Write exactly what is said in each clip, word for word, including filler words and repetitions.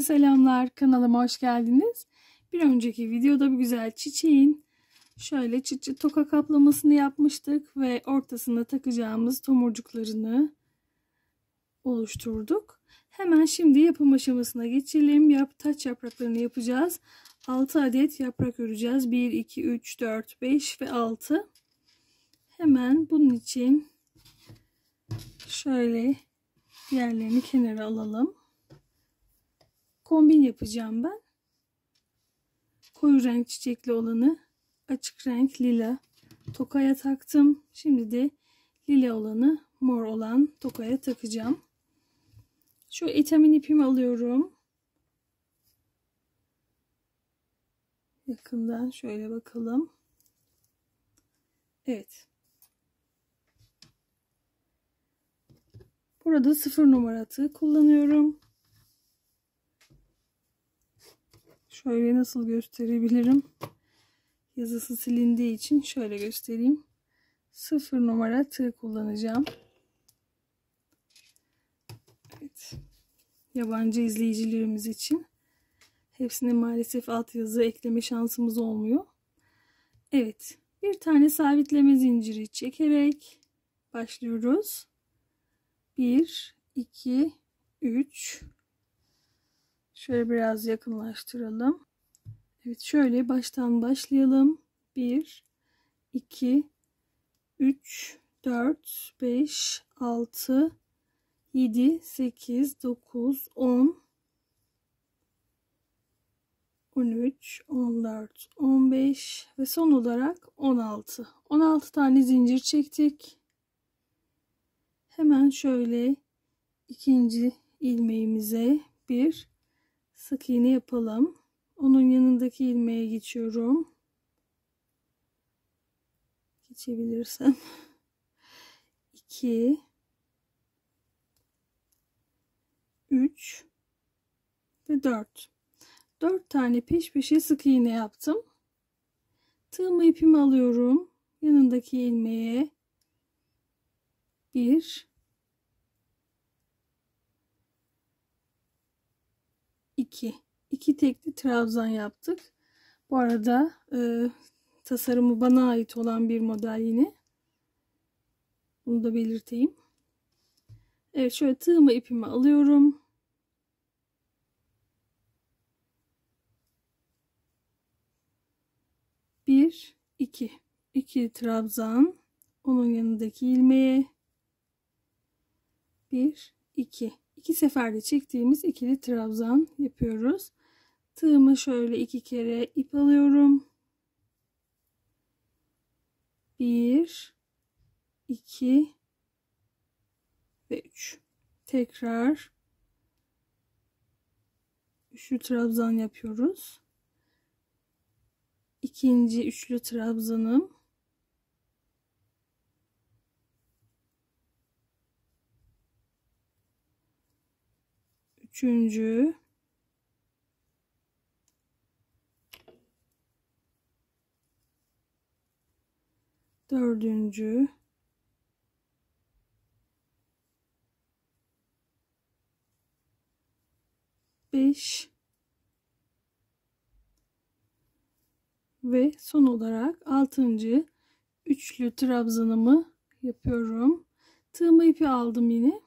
selamlar, kanalıma hoş geldiniz. Bir önceki videoda bir güzel çiçeğin şöyle çıt çıt toka kaplamasını yapmıştık ve ortasına takacağımız tomurcuklarını oluşturduk. Hemen şimdi yapım aşamasına geçelim. Yap, taç yapraklarını yapacağız. altı adet yaprak öreceğiz. bir, iki, üç, dört, beş ve altı. Hemen bunun için şöyle diğerlerini kenara alalım. Kombin yapacağım ben. Koyu renk çiçekli olanı açık renk lila tokaya taktım. Şimdi de lila olanı mor olan tokaya takacağım. Şu etamin ipimi alıyorum. Yakından şöyle bakalım. Evet. Burada sıfır numara tığ kullanıyorum. Şöyle nasıl gösterebilirim? Yazısı silindiği için şöyle göstereyim. sıfır numara tığ kullanacağım. Evet. Yabancı izleyicilerimiz için. Hepsine maalesef altyazı ekleme şansımız olmuyor. Evet. Bir tane sabitleme zinciri çekerek başlıyoruz. bir, iki, üç. Şöyle biraz yakınlaştıralım. Evet, şöyle baştan başlayalım. bir, iki, üç, dört, beş, altı, yedi, sekiz, dokuz, on, on üç, on dört, on beş ve son olarak on altı. on altı tane zincir çektik. Hemen şöyle ikinci ilmeğimize bir sık iğne yapalım. Onun yanındaki ilmeğe geçiyorum. Geçebilirsem. iki, üç ve dört. dört tane peş peşe sık iğne yaptım. Tığımı ipimi alıyorum. Yanındaki ilmeğe bir, iki. iki tekli trabzan yaptık. Bu arada e, tasarımı bana ait olan bir model yine. Bunu da belirteyim. Evet, şöyle tığımı ipimi alıyorum. bir, iki. iki trabzan. Onun yanındaki ilmeğe bir, iki. iki seferde çektiğimiz ikili trabzan yapıyoruz. Tığımı şöyle iki kere ip alıyorum. bir, iki ve üç. Tekrar üçlü trabzan yapıyoruz. İkinci üçlü trabzanım. Üçüncü. Dördüncü. Beş. Ve son olarak altıncı üçlü trabzanımı yapıyorum. Tığımı ipi aldım yine.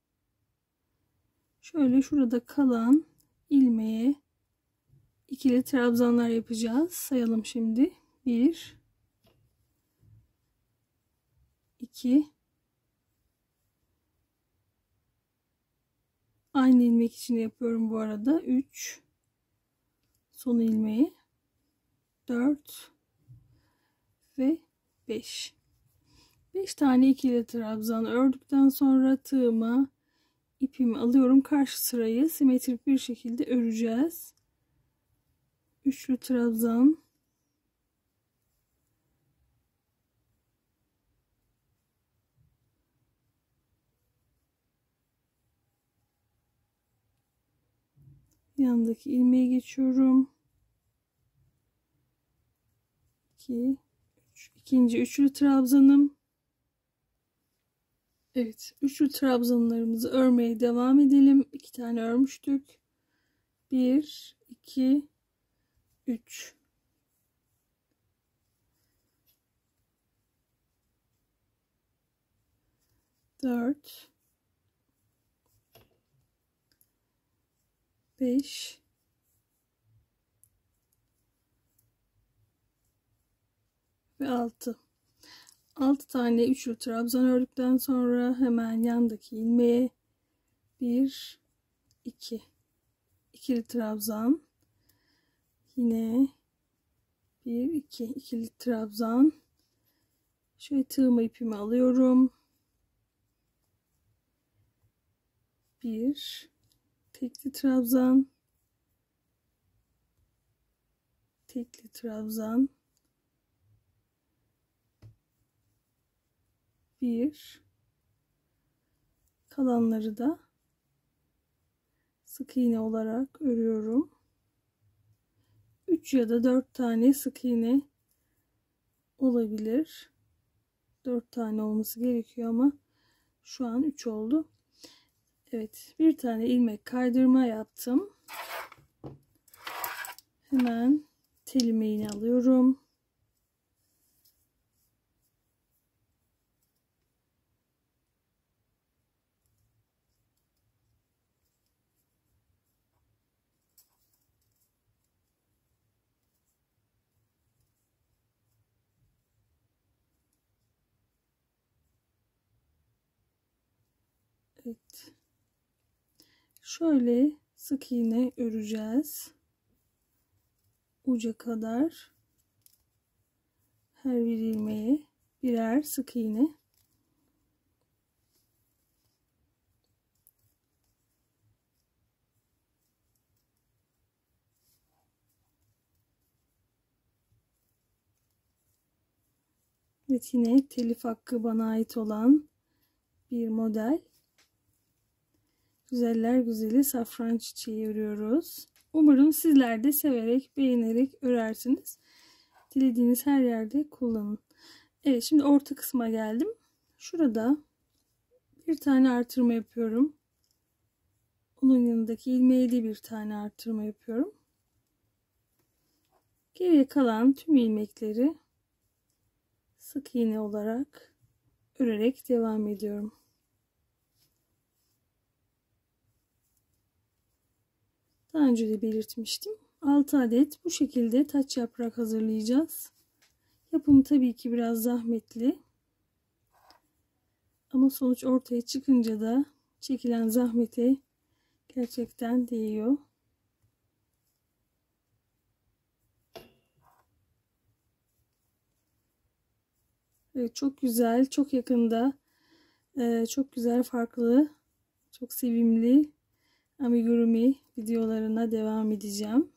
Şöyle şurada kalan ilmeğe ikili trabzanlar yapacağız. Sayalım şimdi. bir, iki, aynı ilmek içine yapıyorum bu arada. üç, son ilmeği, dört ve beş. beş tane ikili trabzan ördükten sonra tığıma ipimi alıyorum. Karşı sırayı simetrik bir şekilde öreceğiz. Üçlü trabzan, yanındaki ilmeğe geçiyorum. iki, üç. İkinci üçlü trabzanım. Evet, üçlü trabzanlarımızı örmeye devam edelim. iki tane örmüştük. bir, iki, üç. dört, beş, ve altı. altı tane üçlü trabzan ördükten sonra hemen yandaki ilmeğe bir, iki, ikili trabzan, yine bir, iki, ikili trabzan. Şöyle tığımı ipimi alıyorum. Bir tekli trabzan, tekli trabzan, bir, kalanları da sık iğne olarak örüyorum. üç ya da dört tane sık iğne olabilir. dört tane olması gerekiyor ama şu an üç oldu. Evet, bir tane ilmek kaydırma yaptım. Hemen tel ilmeğini alıyorum. Evet. Şöyle sık iğne öreceğiz. Uca kadar her bir ilmeğe birer sık iğne. Evet, yine telif hakkı bana ait olan bir model. Güzeller güzeli safran çiçeği örüyoruz. Umarım sizler de severek, beğenerek örersiniz. Dilediğiniz her yerde kullanın. Evet, şimdi orta kısma geldim. Şurada bir tane artırma yapıyorum. Onun yanındaki ilmeğe de bir tane artırma yapıyorum. Geriye kalan tüm ilmekleri sık iğne olarak örerek devam ediyorum. Daha önce de belirtmiştim. altı adet bu şekilde taç yaprak hazırlayacağız. Yapımı tabii ki biraz zahmetli. Ama sonuç ortaya çıkınca da çekilen zahmete gerçekten değiyor. Evet, çok güzel, çok yakında, çok güzel, farklı, çok sevimli amigurumi videolarına devam edeceğim.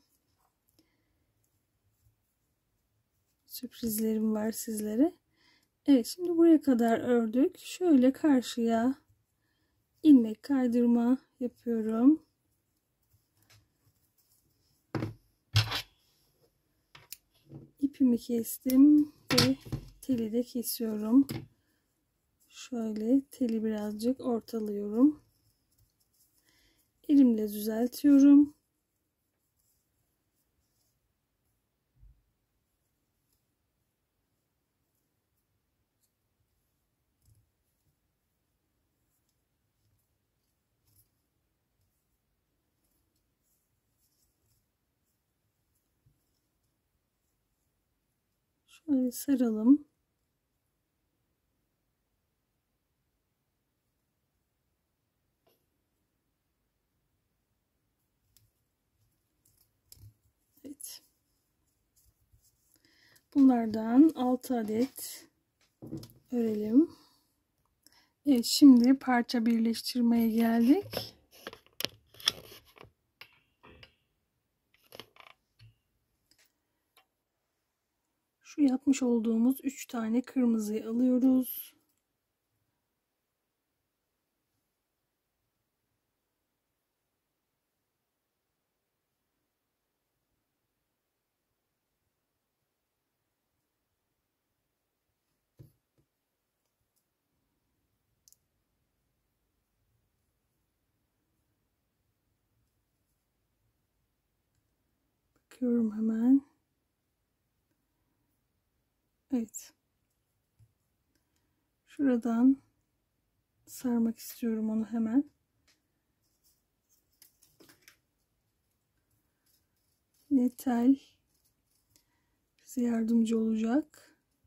Sürprizlerim var sizlere. Evet, şimdi buraya kadar ördük. Şöyle karşıya ilmek kaydırma yapıyorum. İpimi kestim ve teli de kesiyorum. Şöyle teli birazcık ortalıyorum. Elimle düzeltiyorum. Şöyle saralım. Evet. Bunlardan altı adet örelim. Evet, şimdi parça birleştirmeye geldik. Şu yapmış olduğumuz üç tane kırmızıyı alıyoruz. Bakıyorum hemen. Evet. Şuradan sarmak istiyorum onu hemen. Yine tel bize yardımcı olacak.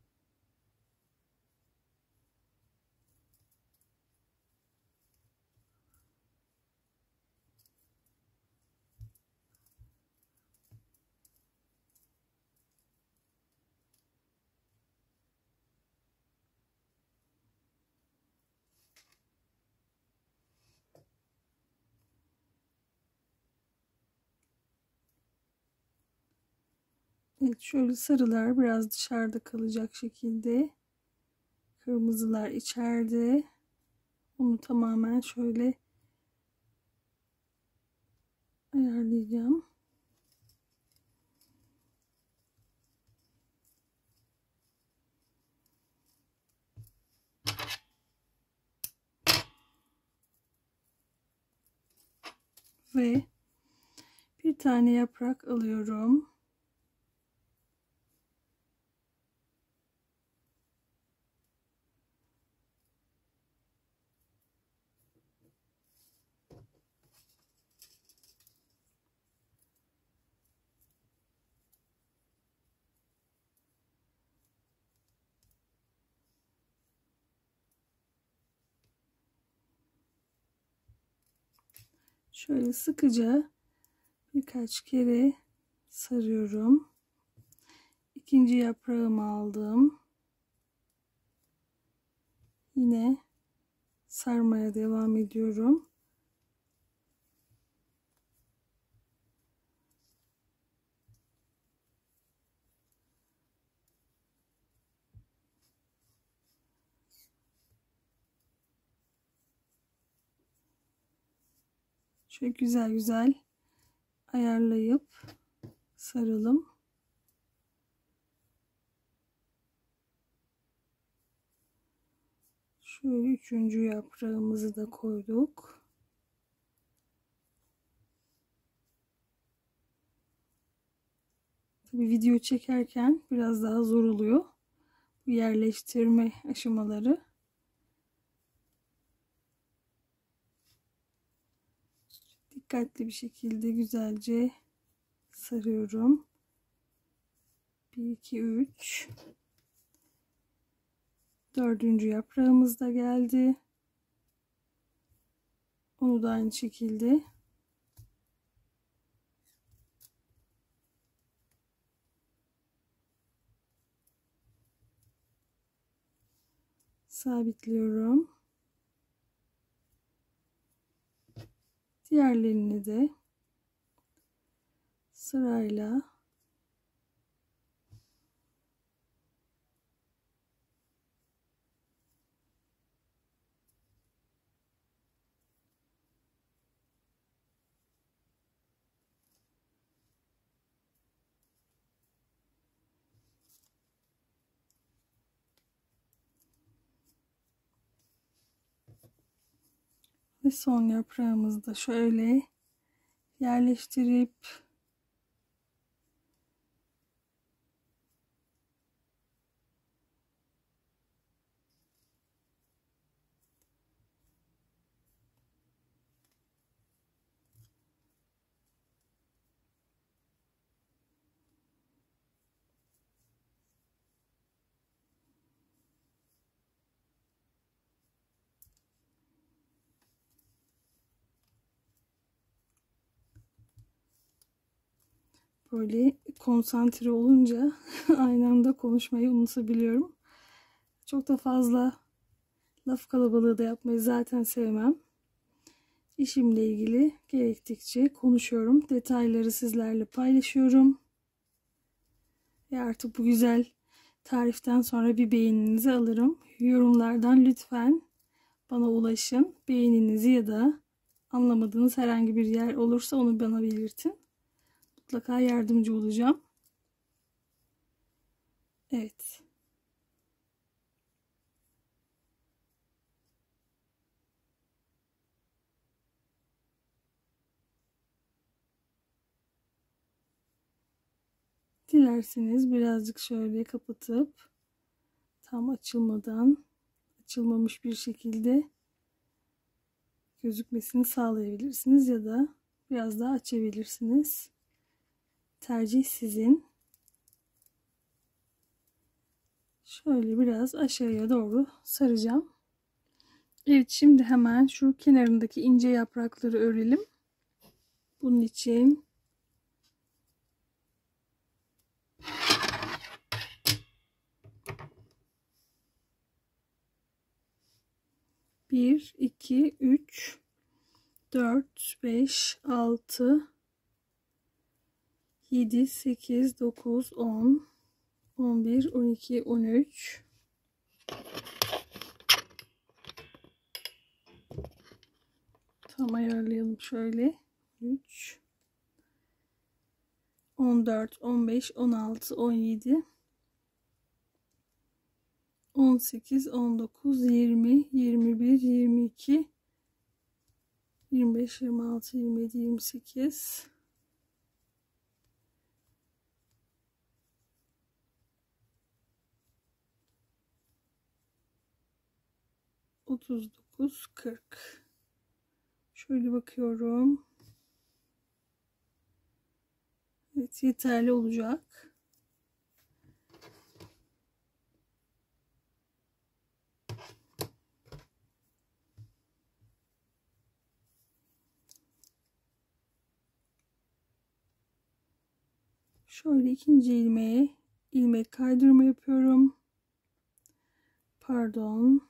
Evet, şöyle sarılar biraz dışarıda kalacak şekilde. Kırmızılar içeride. Onu tamamen şöyle ayarlayacağım. Ve bir tane yaprak alıyorum. Şöyle sıkıca birkaç kere sarıyorum. İkinci yaprağımı aldım. Yine sarmaya devam ediyorum. Şöyle güzel güzel ayarlayıp saralım. Şöyle üçüncü yaprağımızı da koyduk. Tabii video çekerken biraz daha zor oluyor bu yerleştirme aşamaları. Dikkatli bir şekilde güzelce sarıyorum. bir iki üç. Dördüncü yaprağımız da geldi. Onu da aynı şekilde sabitliyorum. Diğerlerini de sırayla ve son yaprağımızı da şöyle yerleştirip böyle konsantre olunca aynı anda konuşmayı unutabiliyorum. Çok da fazla laf kalabalığı da yapmayı zaten sevmem. İşimle ilgili gerektikçe konuşuyorum. Detayları sizlerle paylaşıyorum. Ve artık bu güzel tariften sonra bir beğeninizi alırım. Yorumlardan lütfen bana ulaşın. Beğeninizi ya da anlamadığınız herhangi bir yer olursa onu bana belirtin. Mutlaka yardımcı olacağım. Evet. Dilerseniz birazcık şöyle kapatıp tam açılmadan, açılmamış bir şekilde gözükmesini sağlayabilirsiniz ya da biraz daha açabilirsiniz. Tercih sizin. Şöyle biraz aşağıya doğru saracağım. Evet, şimdi hemen şu kenarındaki ince yaprakları örelim. Bunun için bir, iki, üç, dört, beş, altı, yedi, sekiz, dokuz, on, on bir, on iki, on üç. Tam ayarlayalım şöyle. üç, on dört, on beş, on altı, on yedi, on sekiz, on dokuz, yirmi, yirmi bir, yirmi iki, yirmi beş, yirmi altı, yirmi yedi, yirmi sekiz, otuz dokuz, kırk. Şöyle bakıyorum. Evet, yeterli olacak. Şöyle ikinci ilmeğe ilmek kaydırma yapıyorum. Pardon.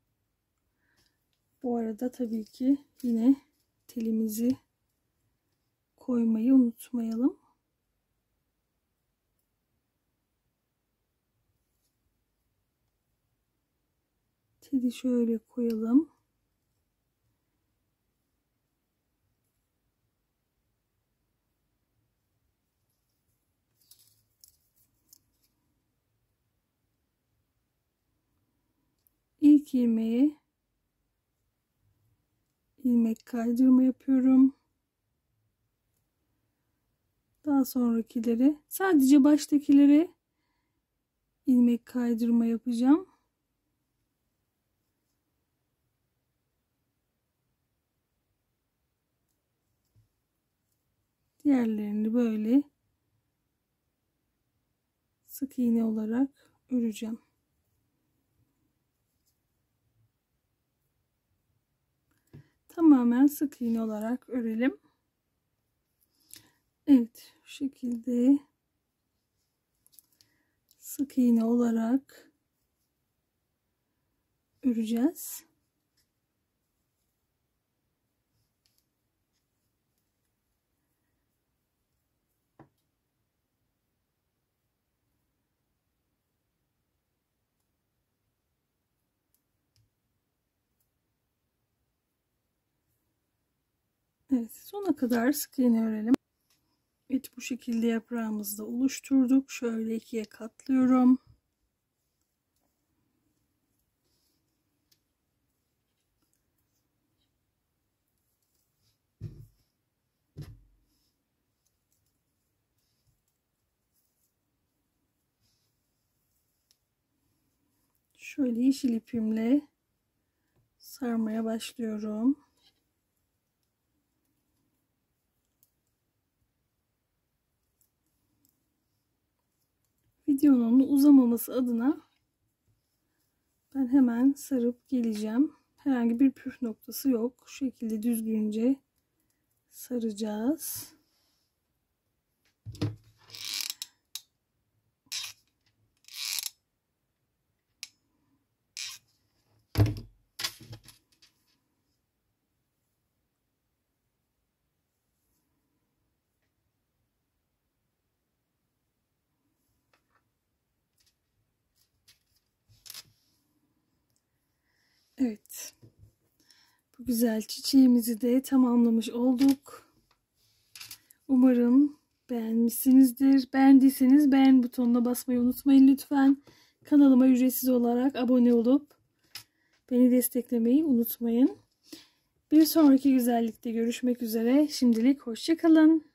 Bu arada tabii ki yine telimizi koymayı unutmayalım. Teli şöyle koyalım. İlk ilmeğe ilmek kaydırma yapıyorum. Daha sonrakilere, sadece baştakilere ilmek kaydırma yapacağım. Diğerlerini böyle sık iğne olarak öreceğim. Tamamen sık iğne olarak örelim. Evet, şu şekilde sık iğne olarak öreceğiz. Evet, sona kadar sık iğne örelim. Evet, bu şekilde yaprağımızı da oluşturduk. Şöyle ikiye katlıyorum. Şöyle yeşil ipimle sarmaya başlıyorum. Videonun uzamaması adına ben hemen sarıp geleceğim. Herhangi bir püf noktası yok. Şu şekilde düzgünce saracağız. Evet. Bu güzel çiçeğimizi de tamamlamış olduk. Umarım beğenmişsinizdir. Beğendiyseniz beğen butonuna basmayı unutmayın lütfen. Kanalıma ücretsiz olarak abone olup beni desteklemeyi unutmayın. Bir sonraki güzellikte görüşmek üzere. Şimdilik hoşça kalın.